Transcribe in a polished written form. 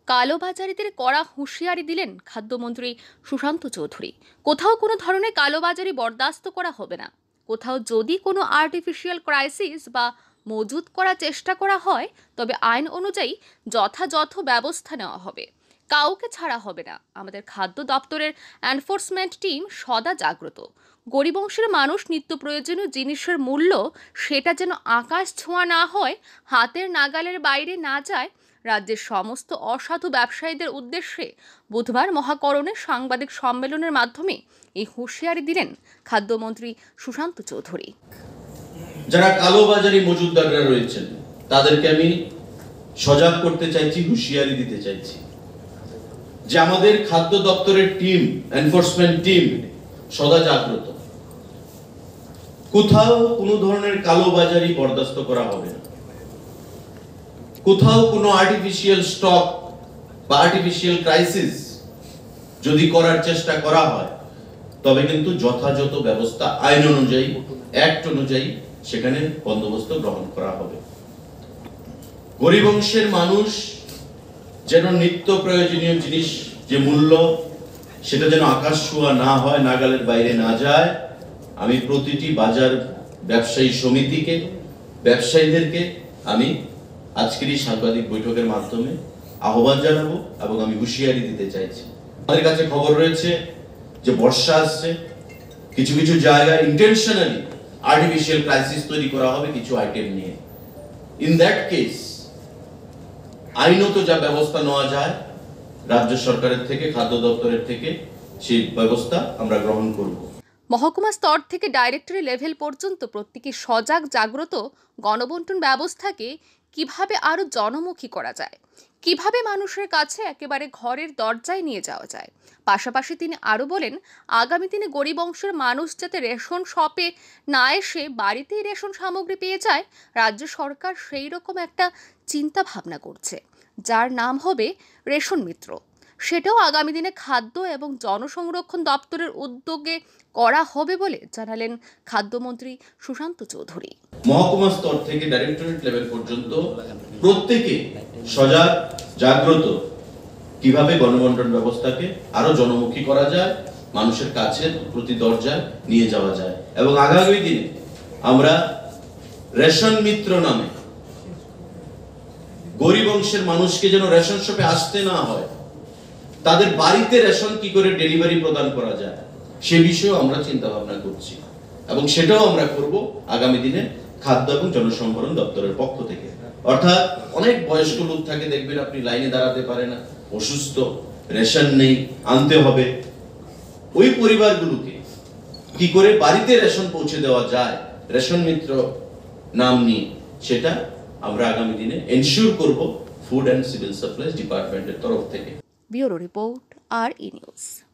কালোবাজারিদের কড়া হুঁশিয়ারি দিলেন খাদ্যমন্ত্রী সুশান্ত চৌধুরী। কোথাও কোনো ধরনের কালোবাজারি বরদাস্ত করা হবে না। কোথাও যদি কোনো আর্টিফিশিয়াল ক্রাইসিস বা মজুত করার চেষ্টা করা হয়, তবে আইন অনুযায়ী যথাযথ ব্যবস্থা নেওয়া হবে। কাউকে ছাড়া হবে না। আমাদের খাদ্য দপ্তরের এনফোর্সমেন্ট টিম সদা জাগ্রত। গরিব অংশের মানুষ নিত্য প্রয়োজনীয় জিনিসের মূল্য সেটা যেন আকাশ ছোঁয়া না হয়, হাতের নাগালের বাইরে না যায়। রাজ্যের সমস্ত অসাধু ব্যবসায়ীদের উদ্দেশ্যে বুধবার মহাকরণে সাংবাদিক সম্মেলনের মাধ্যমে এই হুঁশিয়ারি দিলেন খাদ্যমন্ত্রী সুশান্ত চৌধুরী। যারা কালোবাজারি মজুতদাররা রয়েছেন তাদেরকে আমি সজাগ করতে চাইছি, হুঁশিয়ারি দিতে চাইছি যে আমাদের খাদ্য দপ্তরের টিম, এনফোর্সমেন্ট টিম সদা জাগ্রত। কোথাও কোনো ধরনের কালোবাজারি বরদাস্ত করা হবে না। কোথাও কোনো আর্টিফিশিয়াল স্টক বা আর্টিফিশিয়াল ক্রাইসিস যদি করার চেষ্টা করা হয়, তবে কিন্তু যথাযথ ব্যবস্থা আইন অনুযায়ী, অ্যাক্ট অনুযায়ী সেখানে বন্দোবস্ত গ্রহণ করা হবে। গরিব অংশের মানুষ যেন নিত্য প্রয়োজনীয় জিনিস যে মূল্য সেটা যেন আকাশ ছোঁয়া না হয়, নাগালের বাইরে না যায়। আমি প্রতিটি বাজার ব্যবসায়ী সমিতিকে, ব্যবসায়ীদেরকে আমি আজকের এই সাংবাদিক বৈঠকের মাধ্যমে আহ্বান জানাবো এবং আমি হুঁশিয়ারি দিতে চাইছি। আমাদের কাছে খবর রয়েছে যে বর্ষা আসছে, কিছু কিছু জায়গায় ইন্টেনশনালি আর্টিফিশিয়াল ক্রাইসিস তৈরি করা হবে কিছু আইটেম নিয়ে। ইন দ্যাট কেস আইনত যা ব্যবস্থা নেওয়া যায় রাজ্য সরকারের থেকে, খাদ্য দপ্তরের থেকে, সেই ব্যবস্থা আমরা গ্রহণ করব। মহকুমা স্তর থেকে ডাইরেক্টরি লেভেল পর্যন্ত প্রত্যেকে সজাগ জাগ্রত। গণবন্টন ব্যবস্থাকে কিভাবে আরো জনমুখী করা যায়, কিভাবে মানুষের কাছে একেবারে ঘরের দরজায় নিয়ে যাওয়া যায়। পাশাপাশি তিনি আরো বলেন, আগামী দিনে গরিব অংশের মানুষ যাতে রেশন শপে না এসে বাড়িতেই রেশন সামগ্রী পেয়ে যায়, রাজ্য সরকার সেই রকম একটা চিন্তা ভাবনা করছে, যার নাম হবে রেশন মিত্র। সেটাও আগামী দিনে খাদ্য এবং জনসংরক্ষণ দপ্তরের উদ্যোগে করা হবে বলে জানালেন খাদ্যমন্ত্রী সুশান্ত চৌধুরী। মহকুমা স্তর থেকে ডাইরেক্টরেট লেভেল পর্যন্ত প্রত্যেকে সজাগ জাগ্রত, কিভাবে গণবন্টন ব্যবস্থাকে আরো জনমুখী করা যায়, মানুষের কাছে প্রতি দরজায় নিয়ে যাওয়া যায়। এবং আগামী দিনে আমরা রেশন মিত্র নামে গরিব অংশের মানুষকে যেন রেশন শপে আসতে না হয়, তাদের বাড়িতে রেশন কি করে ডেলিভারি প্রদান করা যায় সে বিষয়েও আমরা চিন্তা ভাবনা করছি, এবং সেটাও আমরা করব আগামী দিনে খাদ্য এবং জনসম্ভরণ দপ্তরের পক্ষ থেকে। অর্থাৎ অনেক বয়স্ক লোক থাকে, দেখবেন আপনি লাইনে দাঁড়াতে পারে না, অসুস্থ, রেশন নেই, আনতে হবে। ওই পরিবারগুলোকে কি করে বাড়িতে রেশন পৌঁছে দেওয়া যায় রেশন মিত্র নাম নিয়ে, সেটা আমরা আগামী দিনে এনশিওর করব ফুড অ্যান্ড সিভিল সাপ্লাইজ ডিপার্টমেন্টের তরফ থেকে। Bureau report, RE news.